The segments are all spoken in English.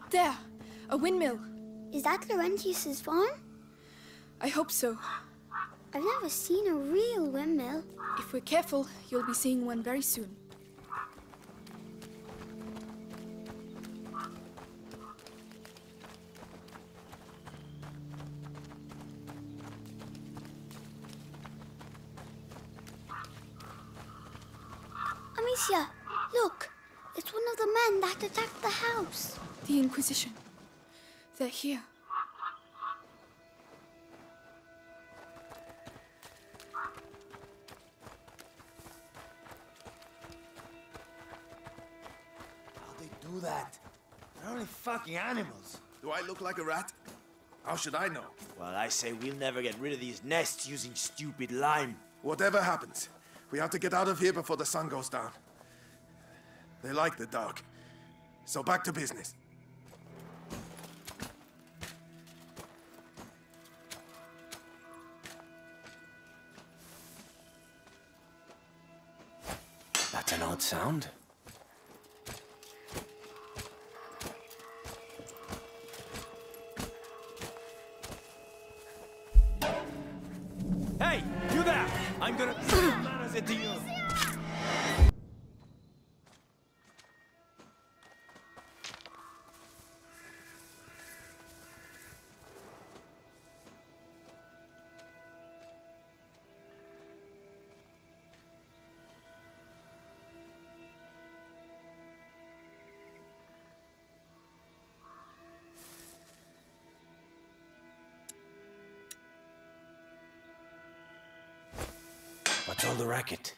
there! A windmill. Is that Laurentius's farm? I hope so. I've never seen a real windmill. If we're careful, you'll be seeing one very soon. Amicia, look! It's one of the men that attacked the house. The Inquisition. They're here. How'd they do that? They're only fucking animals. Do I look like a rat? How should I know? Well, I say we'll never get rid of these nests using stupid lime. Whatever happens, we have to get out of here before the sun goes down. They like the dark. So back to business. That's an odd sound. Hey, you there! I'm gonna bananas into you! What's all the racket?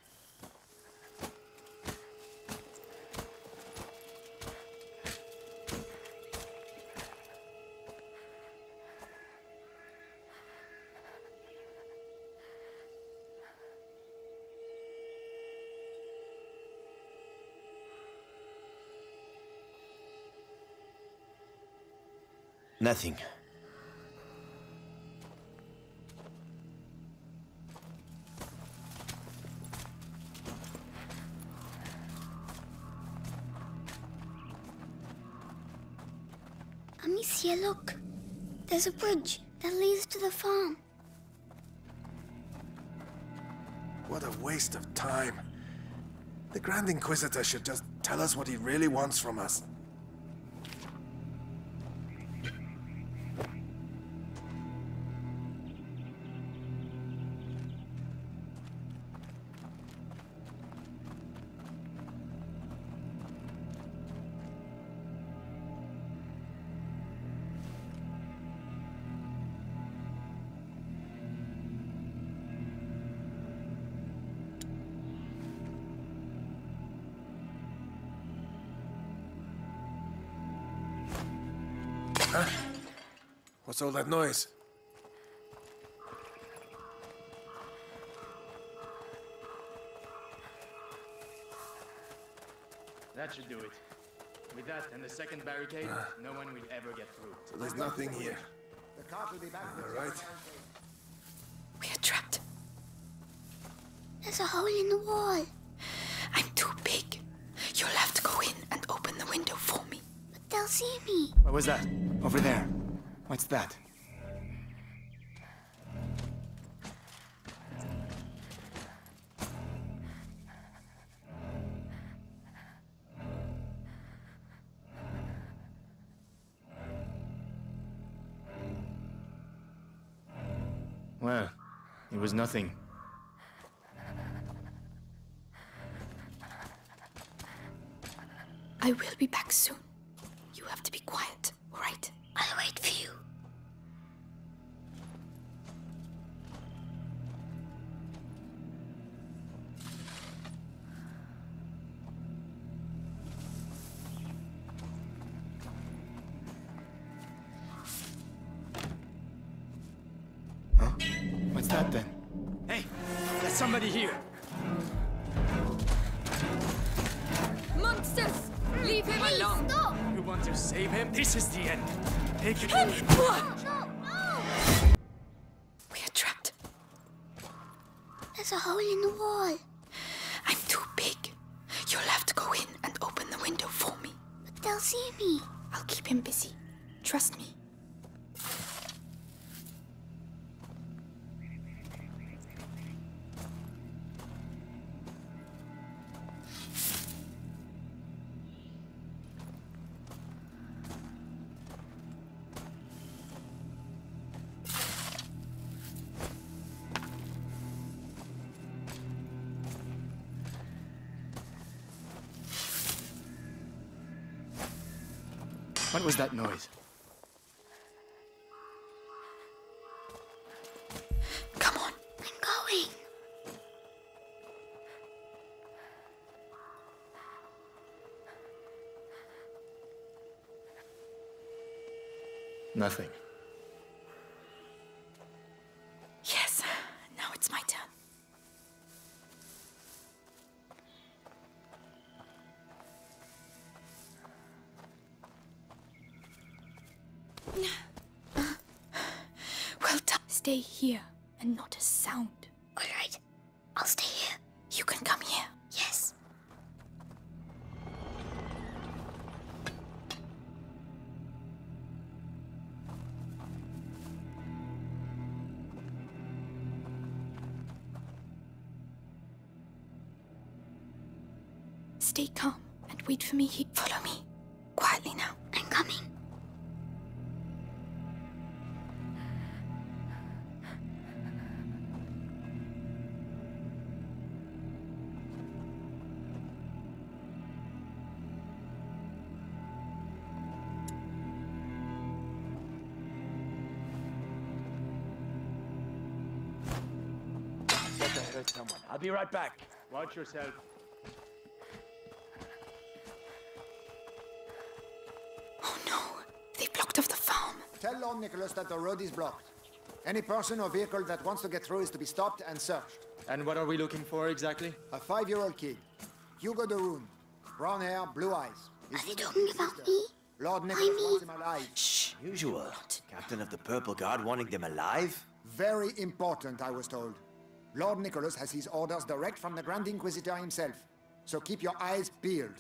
Nothing. Amicia, look. There's a bridge that leads to the farm. What a waste of time. The Grand Inquisitor should just tell us what he really wants from us. Huh? What's all that noise? That should do it. With that and the second barricade, no one will ever get through. So there's nothing here. All right. We are trapped. There's a hole in the wall. I'm too big. You'll have to go in and open the window for me. But they'll see me. What was that? Over there. What's that? Well, it was nothing. I will be back soon. You have to be quiet, all right? I'll wait for you. Huh? What's that then? Hey, there's somebody here. Monsters! Leave him alone! Stop! You want to save him? This is the end. Take it. No, no! We are trapped. There's a hole in the wall. I'm too big. You'll have to go in and open the window for me. But they'll see me. I'll keep him busy. Trust me. What was that noise? Come on. I'm going. Nothing. Yes, now it's my turn. Well done. Stay here and not a sound. All right. I'll stay here. You can come here. Yes. Stay calm and wait for me here. Follow me. Quietly now. I'm coming. Bet I heard someone. I'll be right back. Watch yourself. Oh no. They blocked off the farm. Tell Lord Nicholas that the road is blocked. Any person or vehicle that wants to get through is to be stopped and searched. And what are we looking for exactly? A 5-year-old kid, Hugo de Rune. Brown hair, blue eyes. He's Are they with his talking big about sister. me? Lord Nicholas wants him alive. Shh. Usual. Captain of the Purple Guard wanting them alive? Very important, I was told. Lord Nicholas has his orders direct from the Grand Inquisitor himself. So keep your eyes peeled.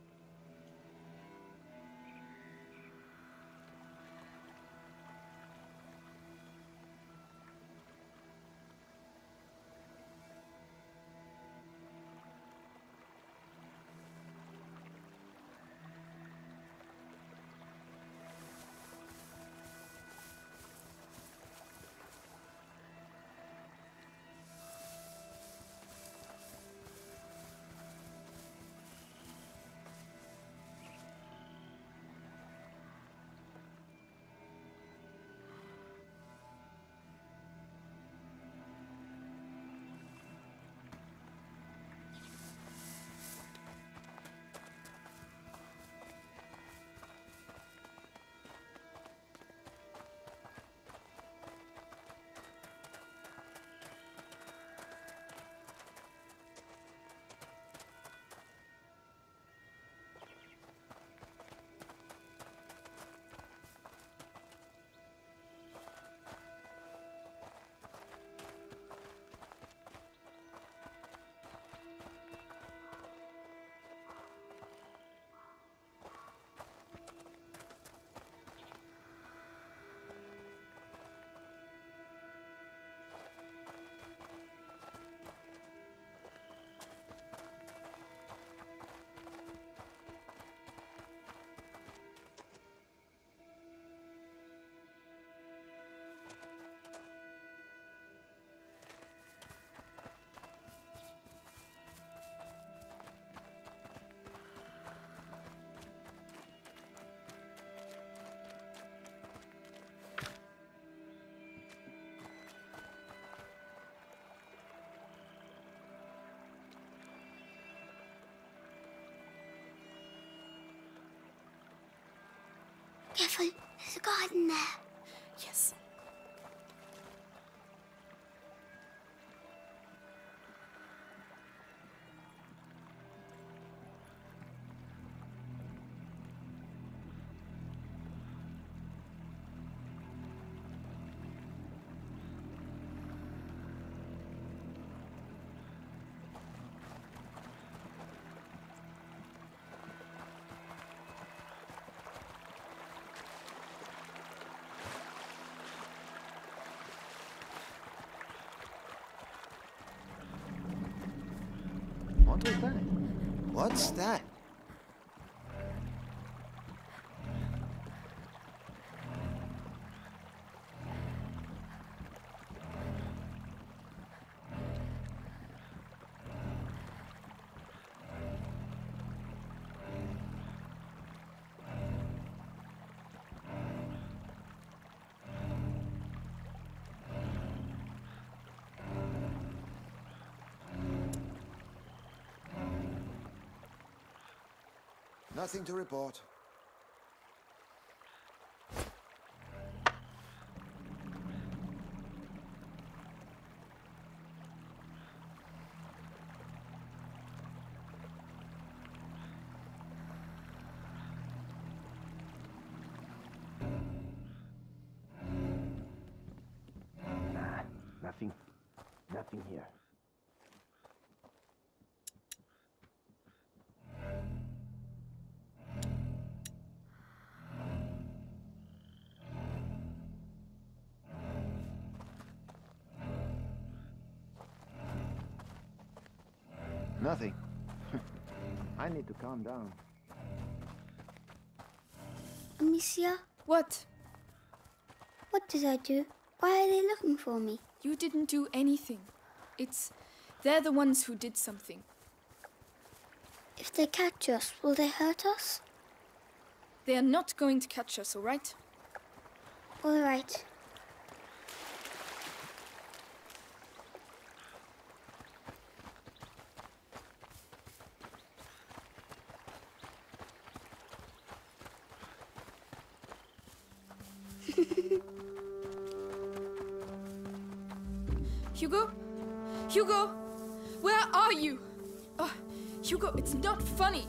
Careful, there's a garden there. Yes. What's that? Nothing to report. Nah, nothing. Nothing here. Nothing. I need to calm down. Amicia, What? what did I do? Why are they looking for me? You didn't do anything. They're the ones who did something. If they catch us, will they hurt us? They are not going to catch us, all right? All right. Hugo? Hugo? Where are you? Hugo, it's not funny.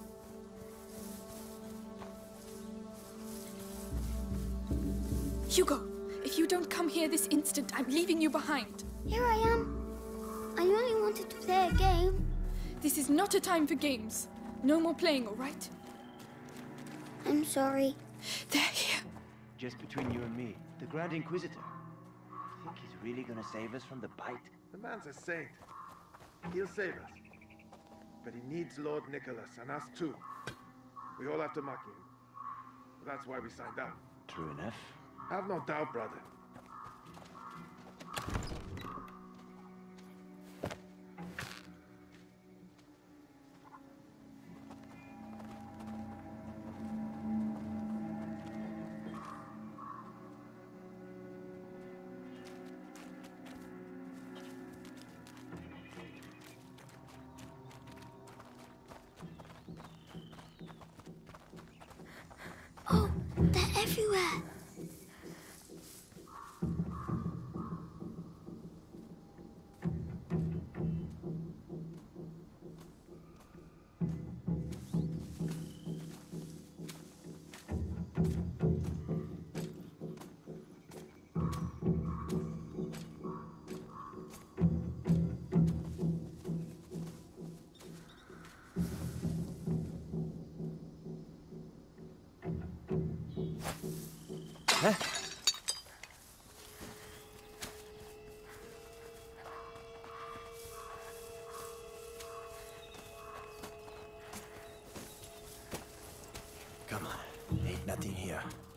Hugo, if you don't come here this instant, I'm leaving you behind. Here I am. I only wanted to play a game. This is not a time for games. No more playing, all right? I'm sorry. They're here. Just between you and me, the Grand Inquisitor. Think he's really gonna save us from the bite? The man's a saint. He'll save us. But he needs Lord Nicholas and us too. We all have to mock him. That's why we signed up. True enough. Have no doubt, brother. Oh, they're everywhere. Come on. Ain't nothing here.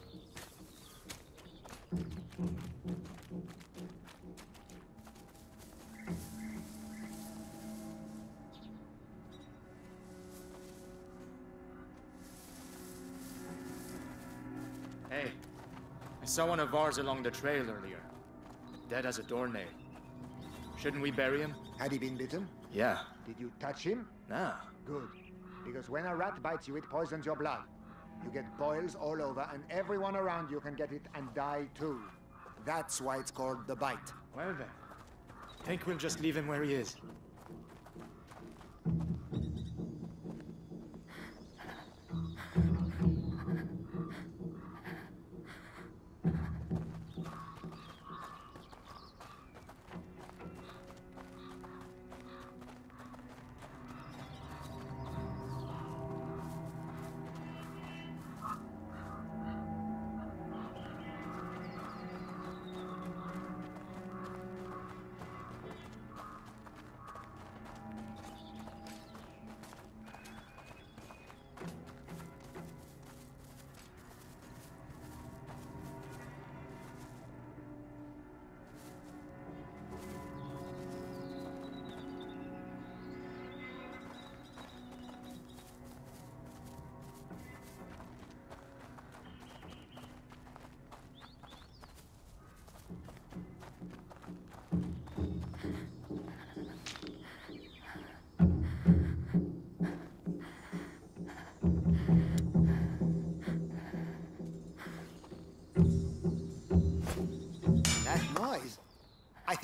Hey, I saw one of ours along the trail earlier. Dead as a doornail. Shouldn't we bury him? Had he been bitten? Yeah. Did you touch him? Nah. Good. Because when a rat bites you, it poisons your blood. You get boils all over, and everyone around you can get it and die too. That's why it's called the bite. Well then. Think we'll just leave him where he is.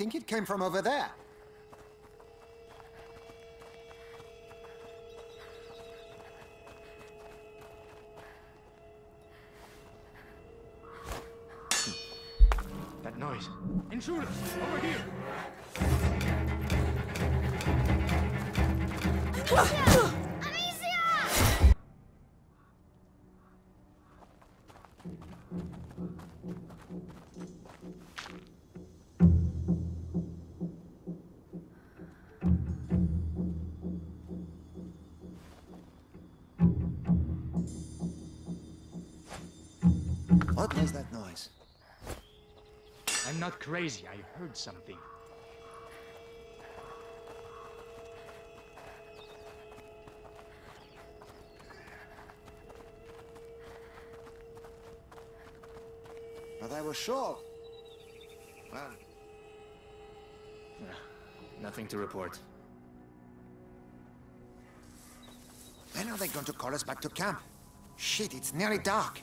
think it came from over there. That noise. Intruders! Over here! What was that noise? I'm not crazy. I heard something. But I was sure. Well, Nothing to report. when are they going to call us back to camp? Shit, it's nearly dark.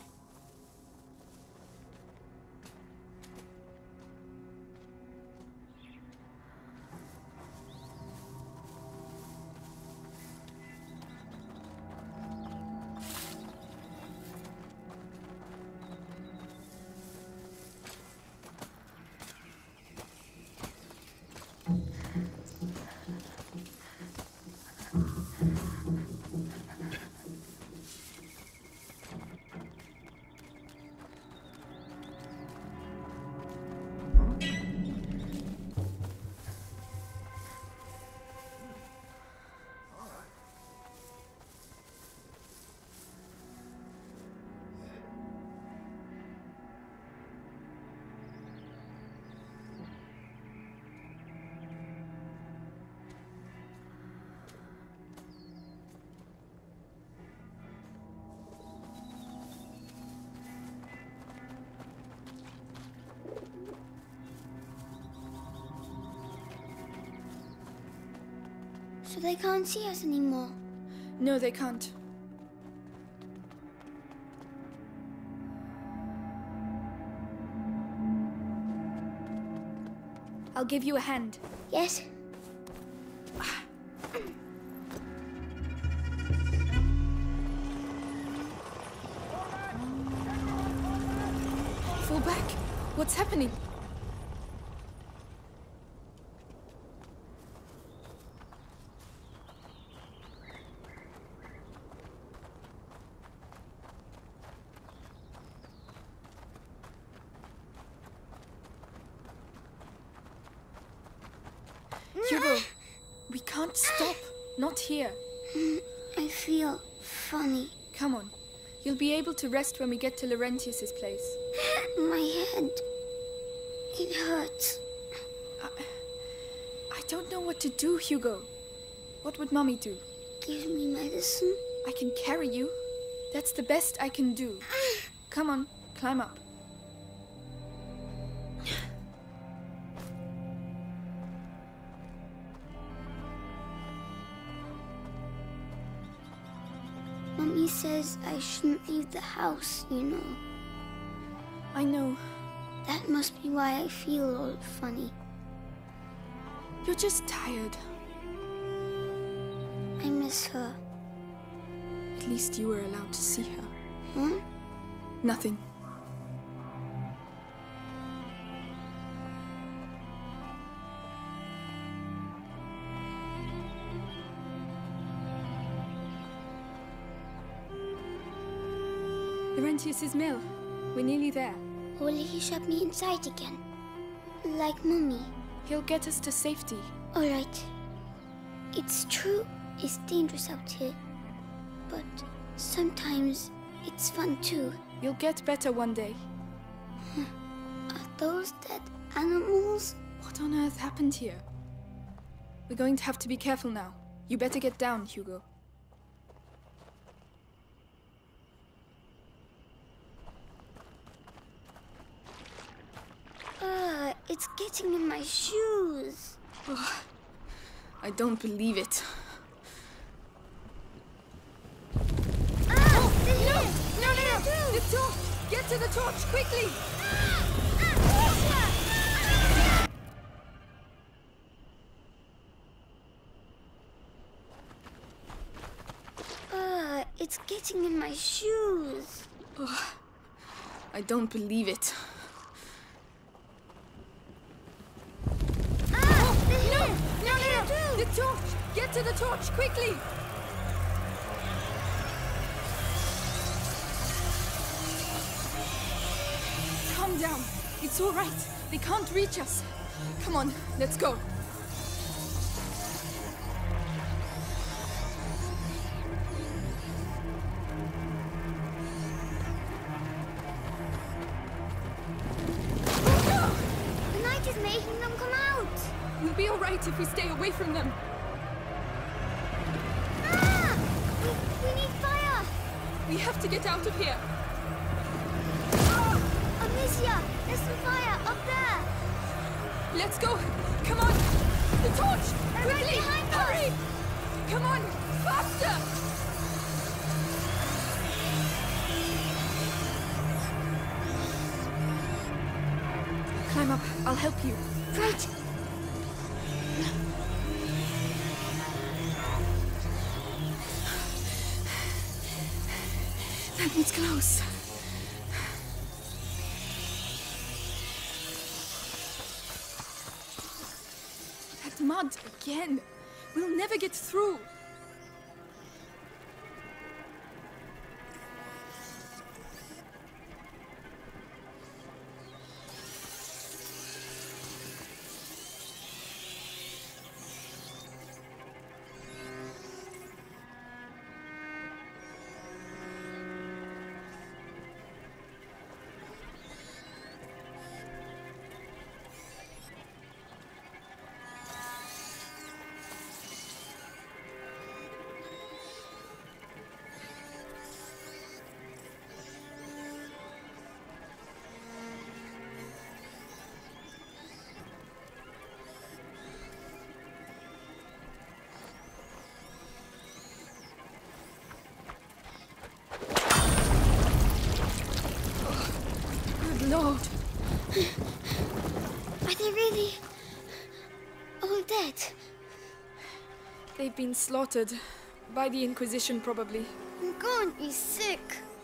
So they can't see us anymore. No, they can't. I'll give you a hand. Yes? Fall back. What's happening? Hugo, we can't stop. Not here. I feel funny. Come on. You'll be able to rest when we get to Laurentius's place. My head. It hurts. I don't know what to do, Hugo. What would Mommy do? Give me medicine. I can carry you. That's the best I can do. Come on, climb up. Mommy says I shouldn't leave the house, you know. I know. That must be why I feel all funny. You're just tired. I miss her. At least you were allowed to see her. Huh? Nothing. Laurentius's mill. We're nearly there. Will he shut me inside again? Like Mommy. He'll get us to safety. Alright. It's true, it's dangerous out here. But sometimes it's fun too. You'll get better one day. Are those dead animals? What on earth happened here? We're going to have to be careful now. You better get down, Hugo. It's getting in my shoes. Oh, I don't believe it. Ah! No! The torch! Get to the torch, quickly! It's getting in my shoes. Oh, I don't believe it. Ah! No! The torch! Get to the torch, quickly! Calm down. It's all right. They can't reach us. Come on, let's go. The night is making them come out. We'll be all right if we stay away from them. Ah! We need fire. We have to get out of here. Amicia, there's some fire up there. Let's go. Come on. The torch. They're right Quickly. behind us. Hurry. Come on. Faster. Climb up. I'll help you. Right. That one's close. That mud again. We'll never get through. Good Lord. Are they really all dead? They've been slaughtered. By the Inquisition, probably. I'm going to be sick.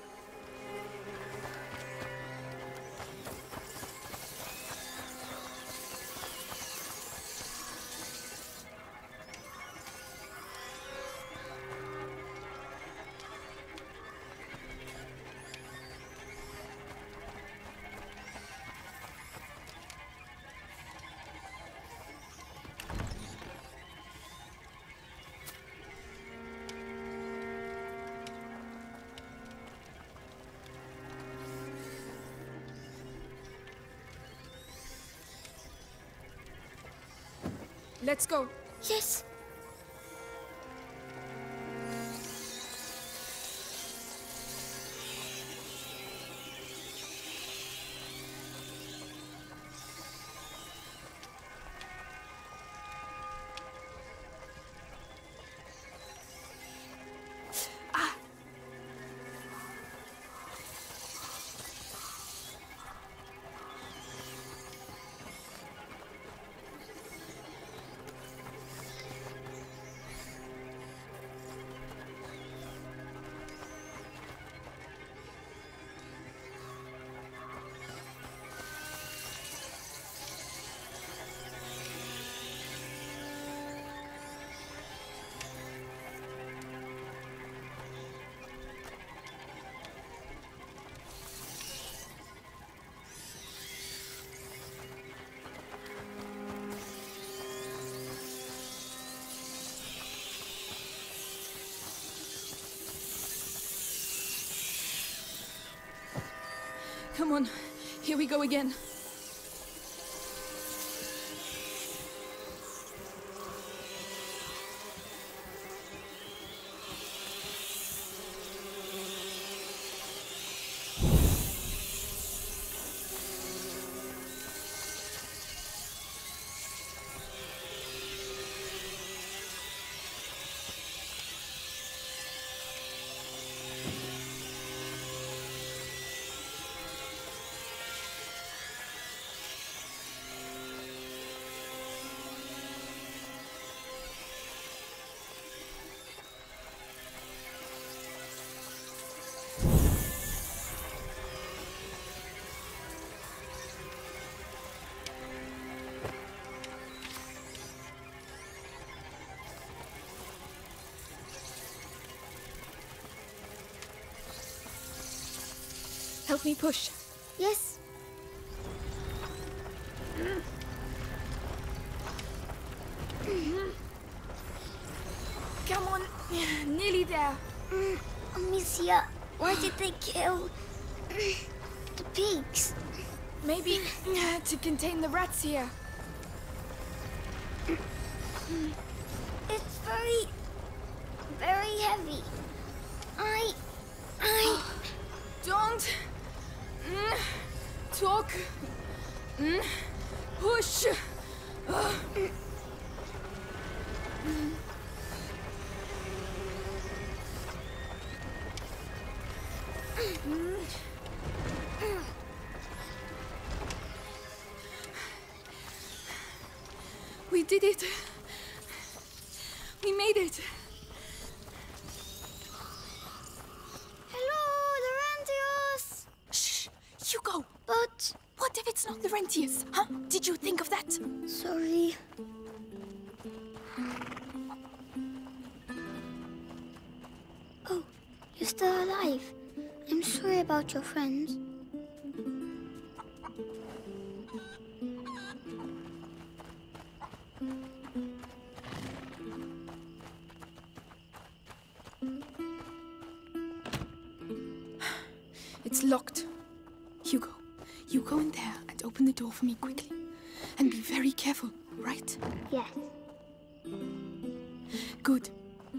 Let's go. Yes. Come on. Here we go again. Help me push. Yes. Come on. Nearly there. Amicia, why did they kill the pigs? Maybe to contain the rats here. It's very, very heavy. I... Don't talk. Push. We did it. We made it. Hello, Laurentius! Shh, Hugo. But... What if it's not Laurentius? Huh? Did you think of that? Sorry. Oh, you're still alive. I'm sorry about your friends. It's locked. Hugo, you go in there and open the door for me quickly. And be very careful, right? Yes. Good.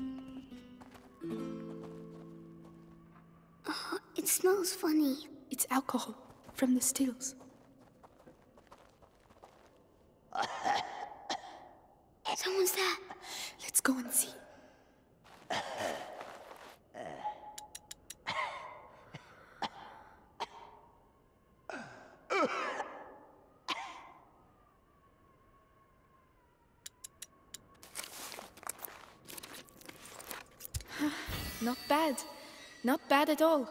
It smells funny. It's alcohol from the stills. Someone's there. Let's go and see. Not bad. Not bad at all.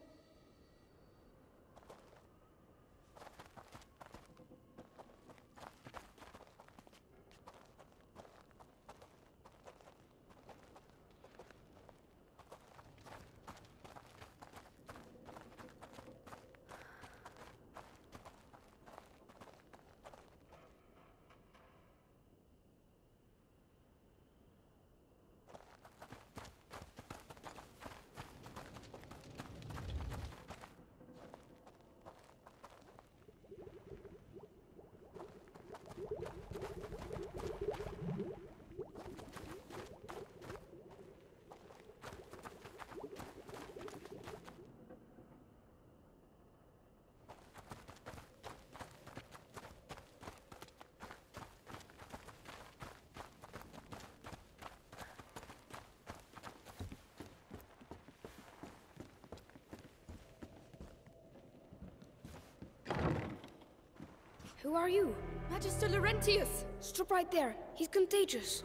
Who are you? Magister Laurentius! Stop right there. He's contagious.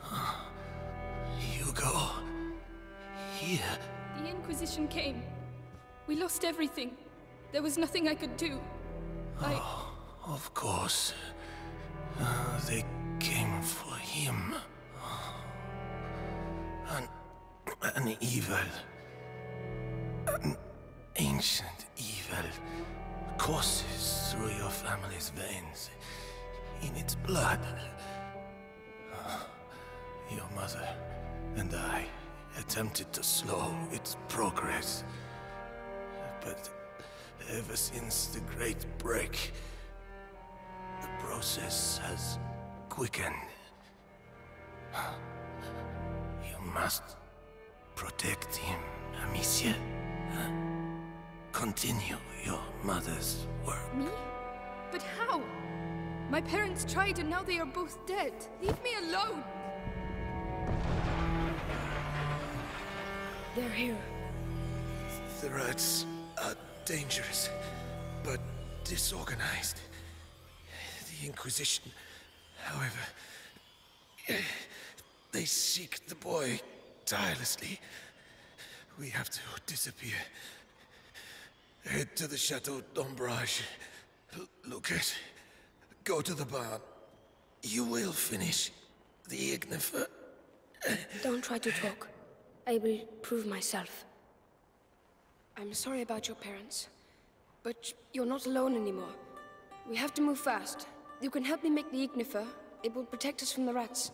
Hugo. Here. The Inquisition came. We lost everything. There was nothing I could do. Of course. They came for him. An evil. An ancient evil courses through your family's veins. In its blood. Your mother and I attempted to slow its progress. But ever since the Great Break, the process has quickened. You must protect him, Amicia. Continue your mother's work. Me? But how? My parents tried and now they are both dead. Leave me alone! They're here. The rats are dangerous, but disorganized. The Inquisition, however, they seek the boy tirelessly. We have to disappear. Head to the Chateau d'Ombrage. Lucas, go to the barn. You will finish the Ignifer. Don't try to talk. I will prove myself. I'm sorry about your parents. But you're not alone anymore. We have to move fast. You can help me make the Ignifer. It will protect us from the rats.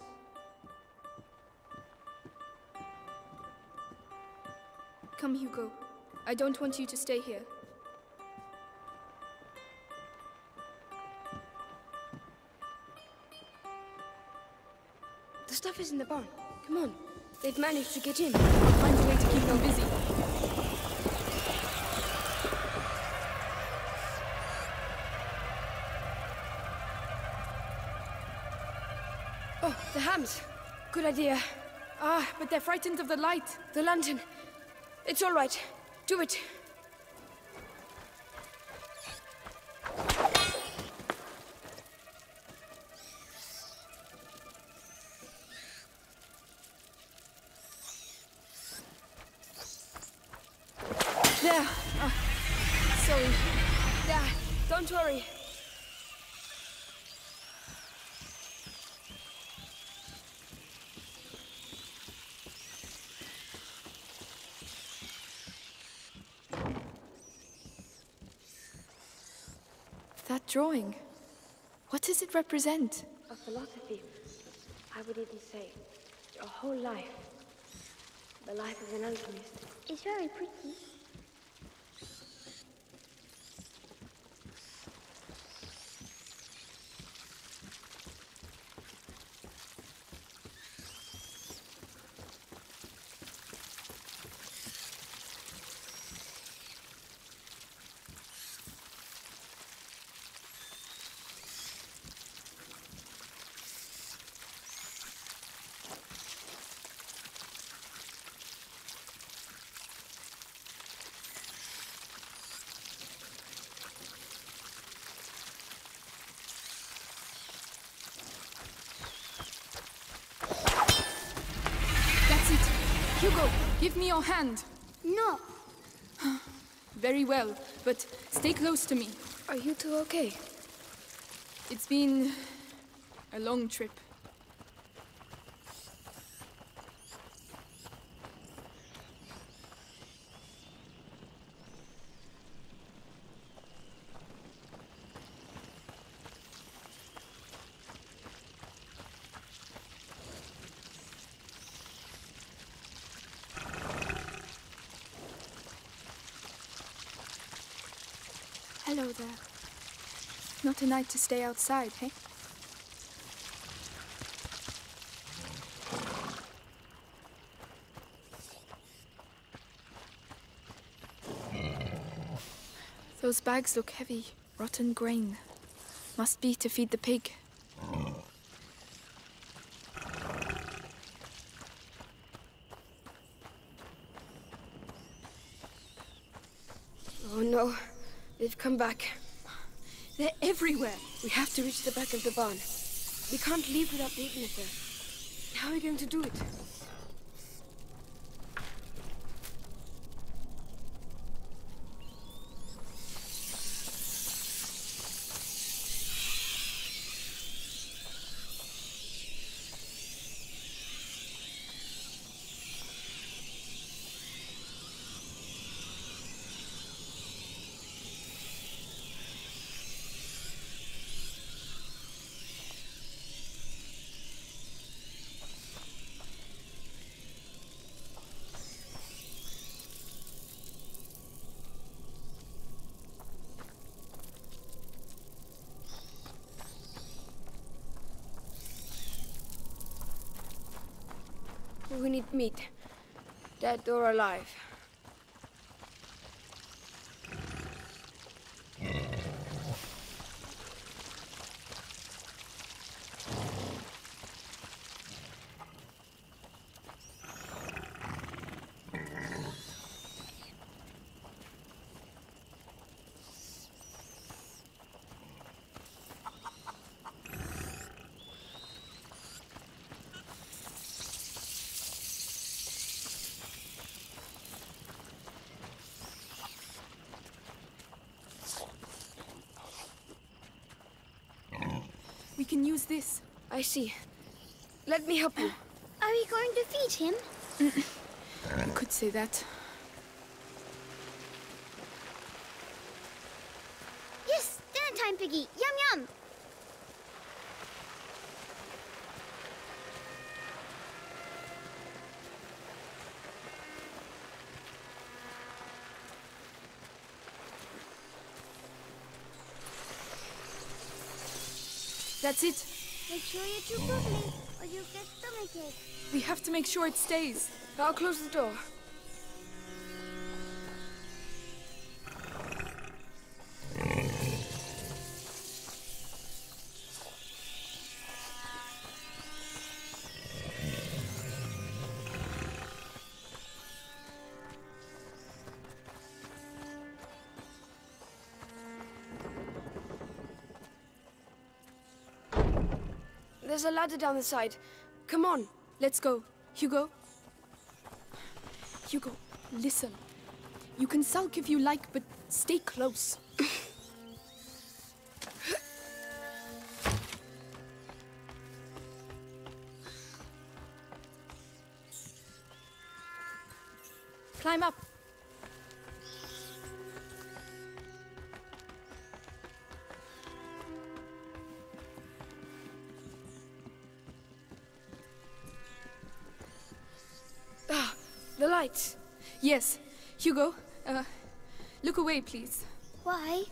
Come, Hugo. I don't want you to stay here. The stuff is in the barn. Come on. They've managed to get in. I'll find a way to keep them busy. Oh, the hams. Good idea. Ah, but they're frightened of the light. The lantern. It's all right. Do it. There. Sorry. There. Don't worry. That drawing. What does it represent? A philosophy. I would even say your whole life. The life of an alchemist. It's very pretty. Hugo, give me your hand. No. Very well, but stay close to me. Are you two okay? It's been a long trip. Hello there. Not a night to stay outside, hey? Those bags look heavy. Rotten grain. Must be to feed the pig. Oh no. They've come back. They're everywhere. We have to reach the back of the barn. We can't leave without the Ignifer. How are we going to do it? We need meat. Dead or alive. We can use this. I see. Let me help you. Are we going to feed him? You could say that. That's it. Make sure you chew quickly, or you'll get stomachache. We have to make sure it stays. I'll close the door. There's a ladder down the side. Come on. Let's go. Hugo? Hugo, listen. You can sulk if you like, but stay close. Climb up. The lights. Yes. Hugo, look away, please. Why?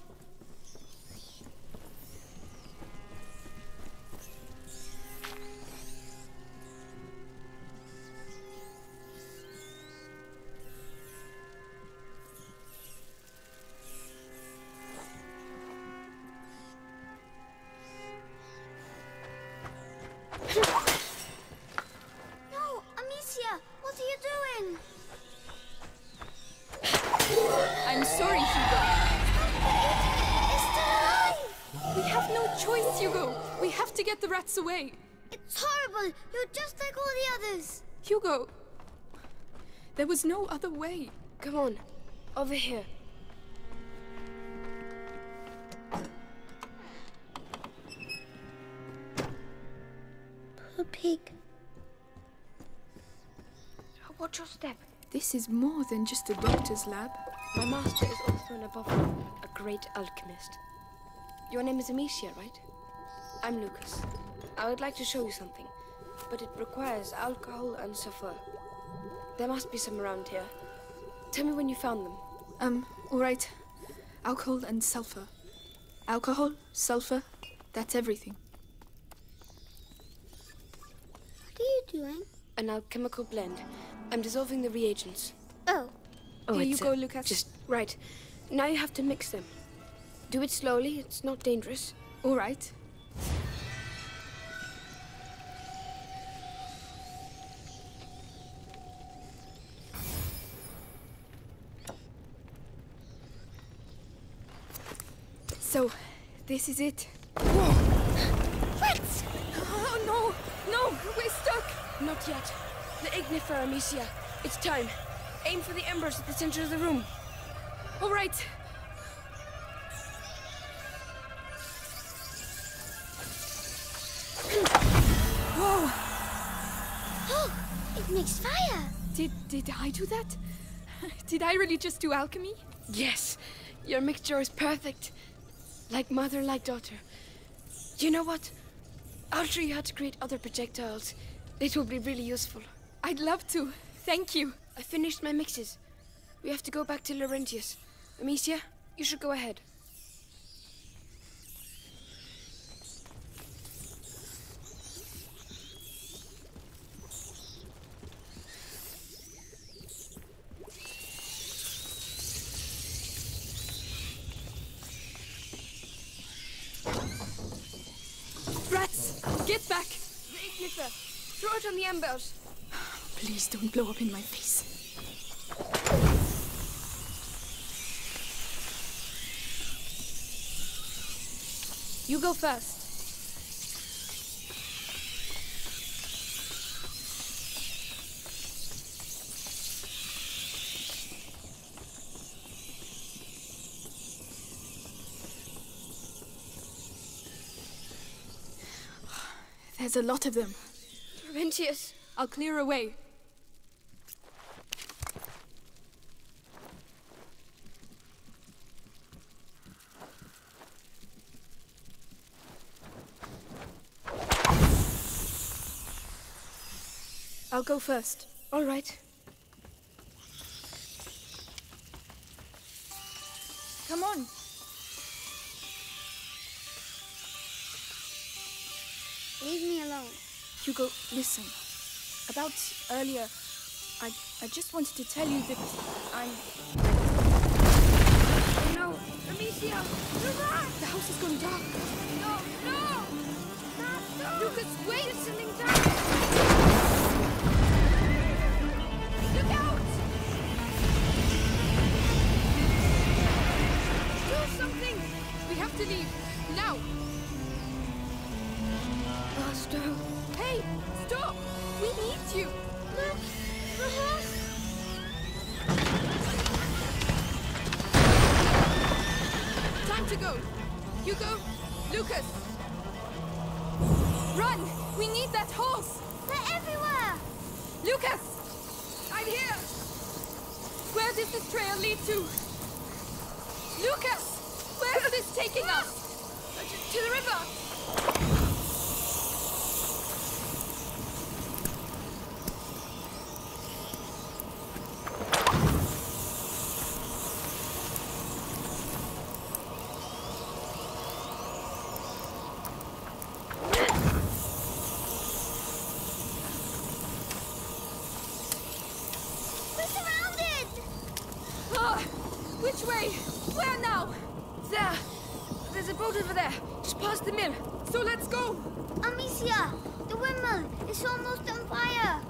No, Amicia, what are you doing? I'm sorry, Hugo. It's still alive! We have no choice, Hugo. We have to get the rats away. It's horrible. You're just like all the others. Hugo, there was no other way. Come on. Over here. Poor pig. Watch your step. This is more than just a doctor's lab. My master is also and above all a great alchemist. Your name is Amicia, right? I'm Lucas. I would like to show you something, but it requires alcohol and sulfur. There must be some around here. Tell me when you found them. All right. Alcohol and sulfur. Alcohol, sulfur, that's everything. What are you doing? An alchemical blend. I'm dissolving the reagents. Oh, Here you it's, go, Lucas. Just right. Now you have to mix them. Do it slowly. It's not dangerous. All right. So, this is it. rats! Oh, no! No! We're stuck! Not yet. The ignifer, Amicia. It's time. Aim for the embers at the center of the room. All right. Whoa! Oh, it makes fire. Did I do that? Did I really just do alchemy? Yes. Your mixture is perfect. Like mother, like daughter. You know what? I'll show you how to create other projectiles. It will be really useful. I'd love to. Thank you. I finished my mixes. We have to go back to Laurentius. Amicia, you should go ahead. Rats, get back! The ignifer. Throw it on the embers. Please don't blow up in my face. You go first. There's a lot of them. Laurentius. I'll clear away. I'll go first. All right. Come on. Leave me alone. Hugo, listen. About earlier, I just wanted to tell you that I'm... Oh no! Amicia! The house is going dark. No! No! Not Lucas, wait! There's something dark! Look out! Do something! We have to leave. Now! Faster! Hey! Stop! We need you! Look! The horse! Time to go! Hugo! Lucas! Run! We need that horse! They're everywhere! Lucas! I'm here! Where does this trail lead to? Lucas! Where is this taking us? To the river! We're surrounded! Ah, which way? Where now? There! There's a boat over there, just past the mill. So let's go! Amicia! The windmill is almost on fire!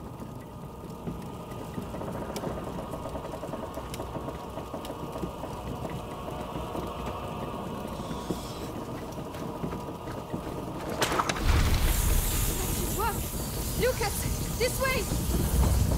That should work! Lucas! This way!